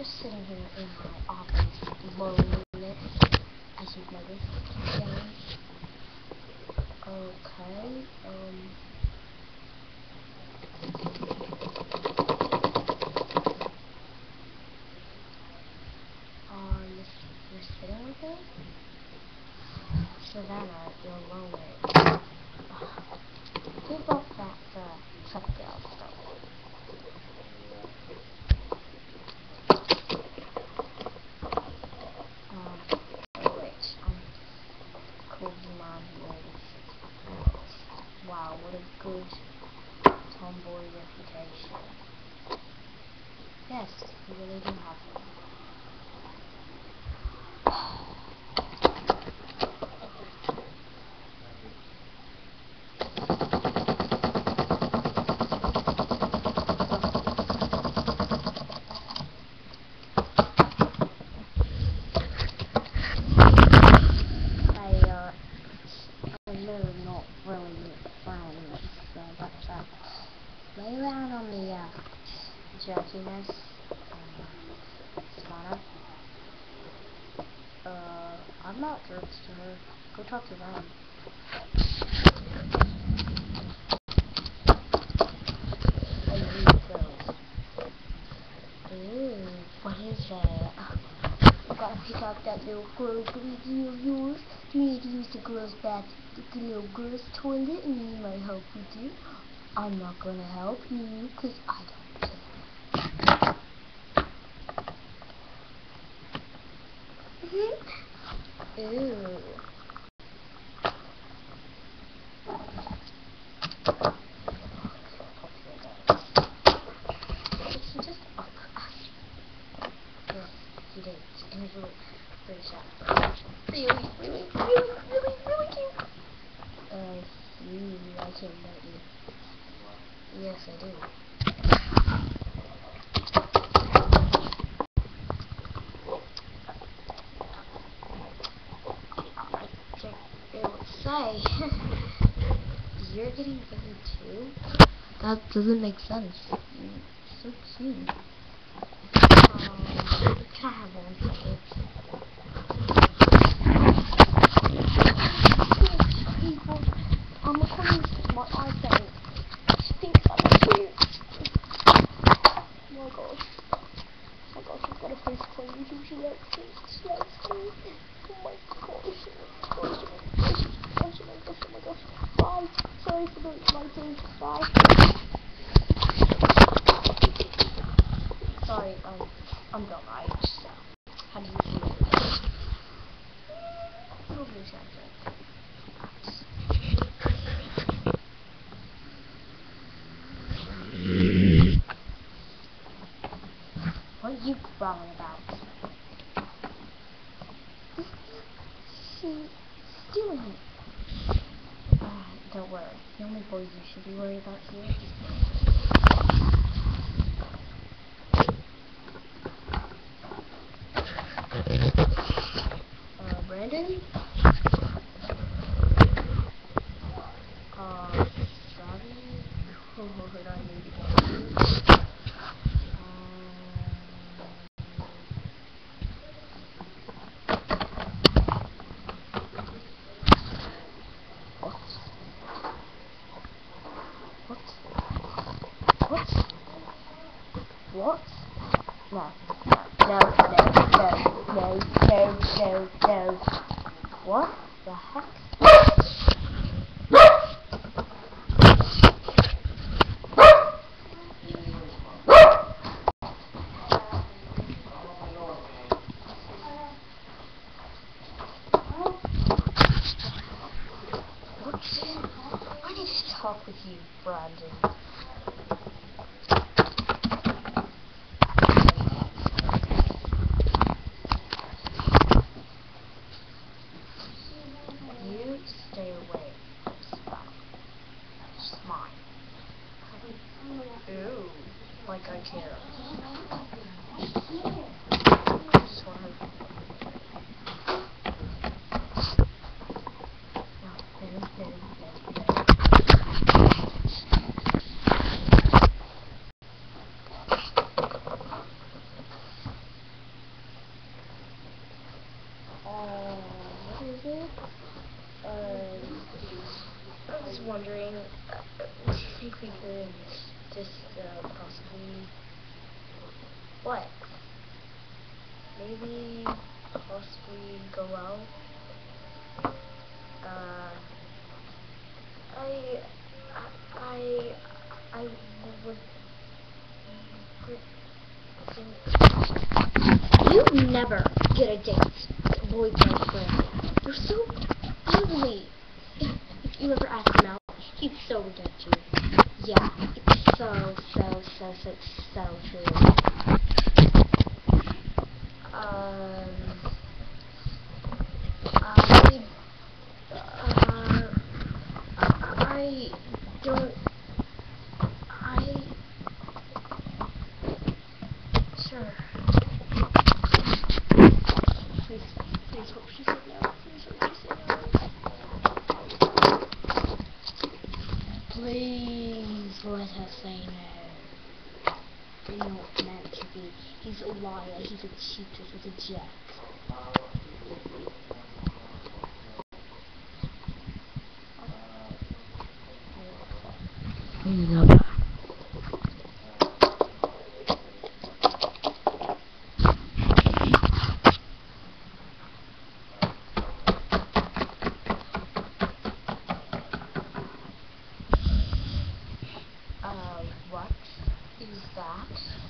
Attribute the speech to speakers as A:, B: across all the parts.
A: just sitting here in my office, loneliness, as you've noticed. Okay, you're sitting with me? Savannah, you're lonely. Who bought that, truck girl stuff? Wow, what a good tomboy reputation. Yes, you really do have one. Not really friends, so that's that. Lay around on the jerkiness, Savannah. I'm not jerks to her. Go talk to them. And you go. Ooh, what is that? I gotta pick out that little girl greedy of yours. You need to use the girl's the little girl's toilet, and you might help you do. I'm not gonna help you, cause I don't care. Ew. He did. And his little British accent. Really cute. You like him, don't you? Yes, I do. It would say, you're getting paid too? That doesn't make sense. You're so cute. Can I have 1 second? People, I'm recording this with my iPhone. She thinks I'm cute. Oh my gosh. Oh my gosh, I've got a face for YouTube. She likes me. She likes me. Oh my gosh. Oh my gosh. Bye. Sorry for the lighting. Bye. Sorry, I'm done. I just had to use it. Little British accent. What are you growling about? She's stealing it. Don't worry. The only boys you should be worried about here is Brandon? Sorry. What I need to get you. What? No. What the heck? I need to talk with you, Brandon. You it?
B: I was wondering, do you think we could just possibly, what? Maybe possibly go out? I would think
A: You never get a date, boyfriend friend. You're so ugly. If you ever ask him out, he'd so reject you. Yeah, it's so true.
B: I don't, sure.
A: Please hope she said no. Please hope she said no. Please let her say no. You're not meant to be. He's a liar. He's a cheater. He's a jerk. Love.
B: What is that?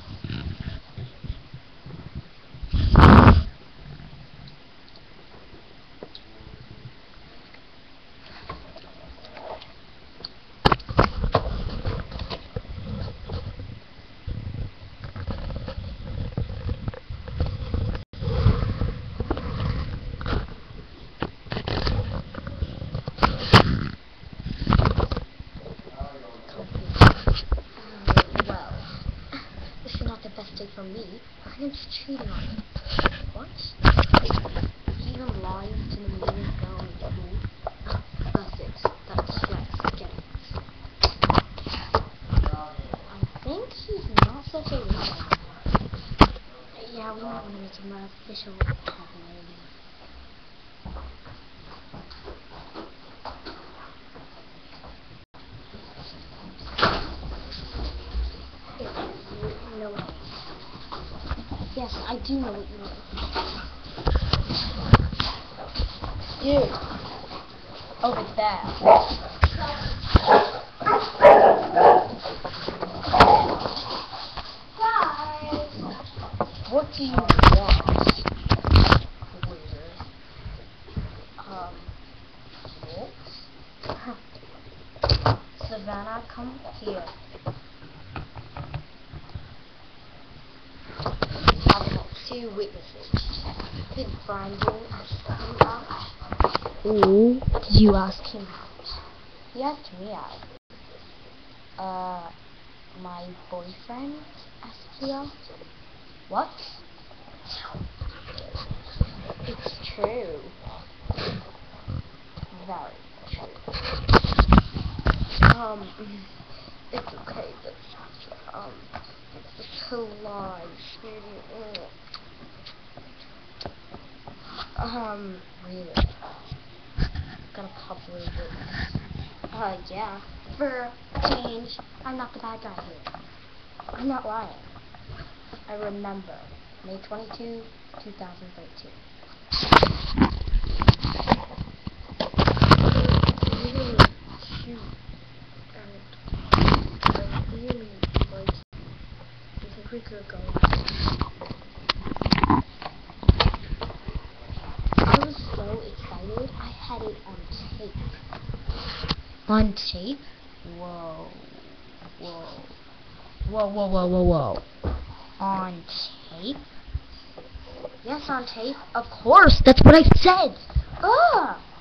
B: Well, this is not the best day for me. Ryan's cheating on me. What? He even lies to the meeting going to. That's it. That's stress. Get it. I think he's not such a liar. Yeah, we might want to make him an official popularity. No way. Yes, I do know what you mean. Dude, over there. Guys, what do you want? Weird. What? Savannah, come here. Two witnesses. Did Brandon ask you out?
A: Ooh.
B: Did you ask him out? He asked me out. My boyfriend asked you out? What? It's true. Very true. It's okay, but, it's a lie, sweetie. Really? Got a couple of witnesses. Yeah. For a change, I'm not the bad guy here. I'm not lying. I remember. May 22, 2013. Really cute. And I really like you. Do you think we could go? I was so excited, I had it on tape. On tape? Whoa. Whoa. Whoa, whoa, whoa, whoa, whoa. On tape? Yes, on tape. Of course, that's what I said. Ugh!